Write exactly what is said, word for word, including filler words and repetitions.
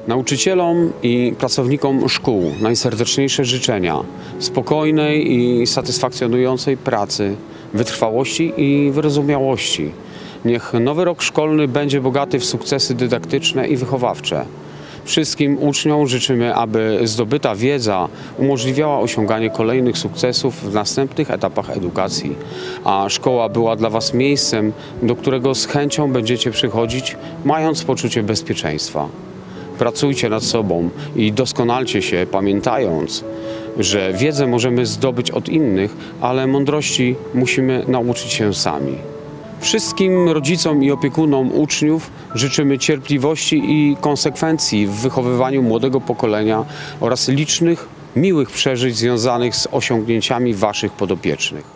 Nauczycielom i pracownikom szkół najserdeczniejsze życzenia spokojnej i satysfakcjonującej pracy, wytrwałości i wyrozumiałości. Niech nowy rok szkolny będzie bogaty w sukcesy dydaktyczne i wychowawcze. Wszystkim uczniom życzymy, aby zdobyta wiedza umożliwiała osiąganie kolejnych sukcesów w następnych etapach edukacji, a szkoła była dla Was miejscem, do którego z chęcią będziecie przychodzić, mając poczucie bezpieczeństwa. Pracujcie nad sobą i doskonalcie się, pamiętając, że wiedzę możemy zdobyć od innych, ale mądrości musimy nauczyć się sami. Wszystkim rodzicom i opiekunom uczniów życzymy cierpliwości i konsekwencji w wychowywaniu młodego pokolenia oraz licznych, miłych przeżyć związanych z osiągnięciami Waszych podopiecznych.